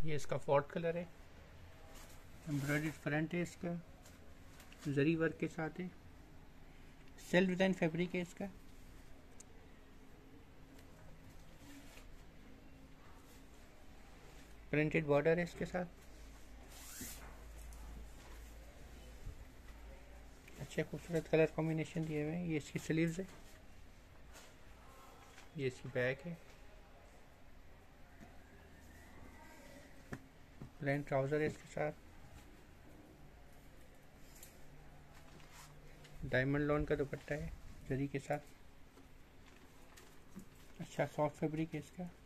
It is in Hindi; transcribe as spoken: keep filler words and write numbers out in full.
ये इसका फॉर्ट कलर है, एम्ब्रॉयडर्ड फ्रंट है इसका, जरी वर्क के साथ है, सेल्फ डिज़ाइन फैब्रिक है इसका। प्रिंटेड बॉर्डर है इसके साथ, अच्छे खूबसूरत कलर कॉम्बिनेशन दिए हुए हैं। ये इसकी स्लीव्स है, ये इसकी बैक है, प्लेन ट्राउज़र है इसके साथ, डायमंड लॉन का दुपट्टा है जरी के साथ, अच्छा सॉफ्ट फैब्रिक है इसका।